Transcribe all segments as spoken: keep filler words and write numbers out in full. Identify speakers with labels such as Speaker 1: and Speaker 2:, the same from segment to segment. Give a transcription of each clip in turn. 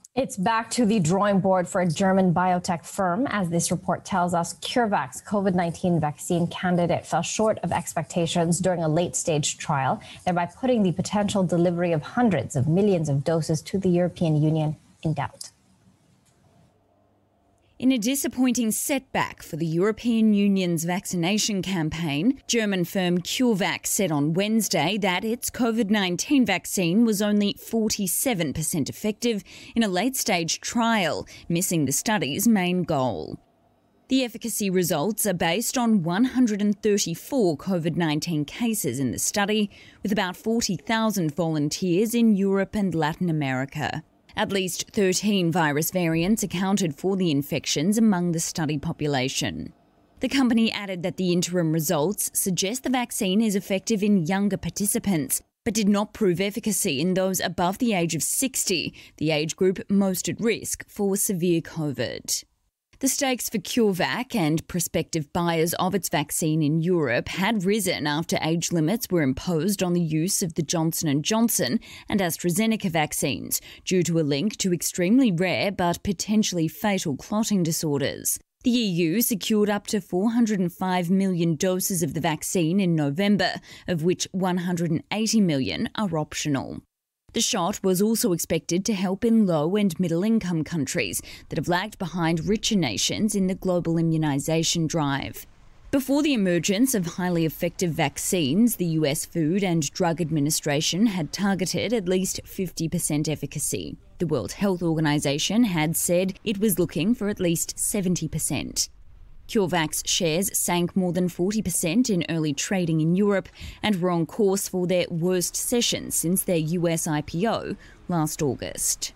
Speaker 1: It's back to the drawing board for a German biotech firm. As this report tells us, CureVac's COVID nineteen vaccine candidate fell short of expectations during a late-stage trial, thereby putting the potential delivery of hundreds of millions of doses to the European Union in doubt.
Speaker 2: In a disappointing setback for the European Union's vaccination campaign, German firm CureVac said on Wednesday that its COVID nineteen vaccine was only forty-seven percent effective in a late-stage trial, missing the study's main goal. The efficacy results are based on one hundred thirty-four COVID nineteen cases in the study, with about forty thousand volunteers in Europe and Latin America. At least thirteen virus variants accounted for the infections among the study population. The company added that the interim results suggest the vaccine is effective in younger participants, but did not prove efficacy in those above the age of sixty, the age group most at risk for severe COVID. The stakes for CureVac and prospective buyers of its vaccine in Europe had risen after age limits were imposed on the use of the Johnson and Johnson and AstraZeneca vaccines due to a link to extremely rare but potentially fatal clotting disorders. The E U secured up to four hundred five million doses of the vaccine in November, of which one hundred eighty million are optional. The shot was also expected to help in low and middle-income countries that have lagged behind richer nations in the global immunisation drive. Before the emergence of highly effective vaccines, the U S Food and Drug Administration had targeted at least fifty percent efficacy. The World Health Organization had said it was looking for at least seventy percent. CureVac's shares sank more than forty percent in early trading in Europe and were on course for their worst session since their U S I P O last August.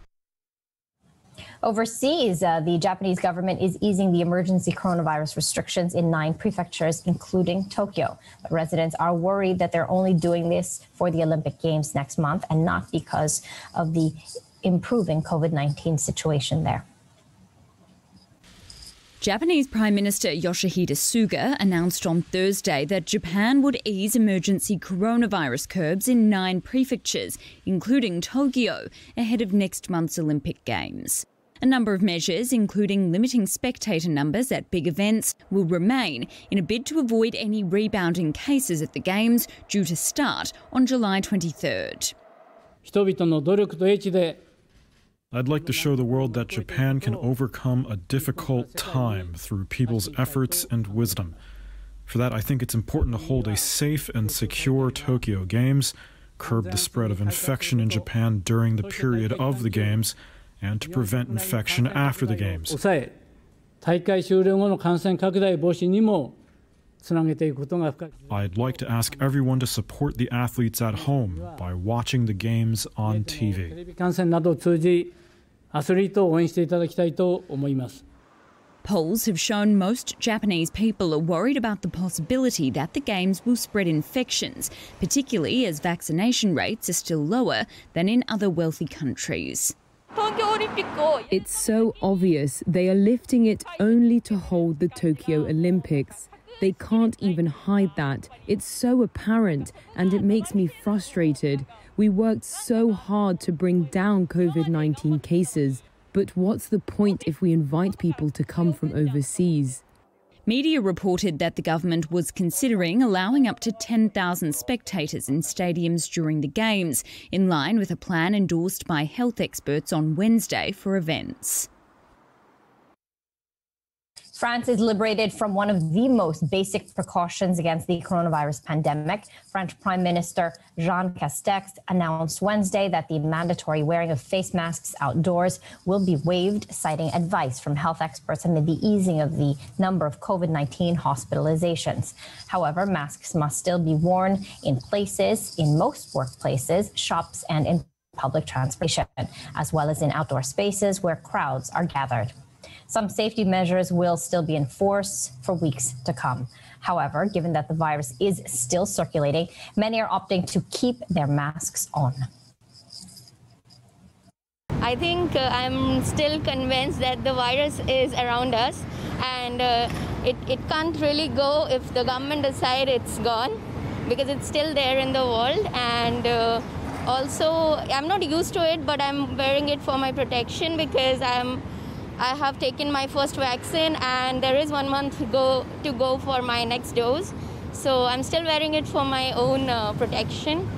Speaker 1: Overseas, uh, the Japanese government is easing the emergency coronavirus restrictions in nine prefectures, including Tokyo. But residents are worried that they're only doing this for the Olympic Games next month and not because of the improving COVID nineteen situation there.
Speaker 2: Japanese Prime Minister Yoshihide Suga announced on Thursday that Japan would ease emergency coronavirus curbs in nine prefectures, including Tokyo, ahead of next month's Olympic Games. A number of measures, including limiting spectator numbers at big events, will remain in a bid to avoid any rebound in cases at the Games, due to start on July twenty-third.
Speaker 3: I'd like to show the world that Japan can overcome a difficult time through people's efforts and wisdom. For that, I think it's important to hold a safe and secure Tokyo Games, curb the spread of infection in Japan during the period of the Games, and to prevent infection after the Games. I'd like to ask everyone to support the athletes at home by watching the Games on T V.
Speaker 2: Polls have shown most Japanese people are worried about the possibility that the Games will spread infections, particularly as vaccination rates are still lower than in other wealthy countries.
Speaker 4: It's so obvious they are lifting it only to hold the Tokyo Olympics. They can't even hide that. It's so apparent, and it makes me frustrated. We worked so hard to bring down COVID nineteen cases, but what's the point if we invite people to come from overseas?
Speaker 2: Media reported that the government was considering allowing up to ten thousand spectators in stadiums during the Games, in line with a plan endorsed by health experts on Wednesday for events.
Speaker 1: France is liberated from one of the most basic precautions against the coronavirus pandemic. French Prime Minister Jean Castex announced Wednesday that the mandatory wearing of face masks outdoors will be waived, citing advice from health experts amid the easing of the number of COVID nineteen hospitalizations. However, masks must still be worn in places, in most workplaces, shops, and in public transportation, as well as in outdoor spaces where crowds are gathered. Some safety measures will still be enforced for weeks to come. However, given that the virus is still circulating, many are opting to keep their masks on.
Speaker 5: I think uh, I'm still convinced that the virus is around us, and uh, it, it can't really go if the government decides it's gone, because it's still there in the world, and uh, Also, I'm not used to it, but I'm wearing it for my protection because I'm, I have taken my first vaccine and there is one month to go, to go for my next dose. So I'm still wearing it for my own uh, protection.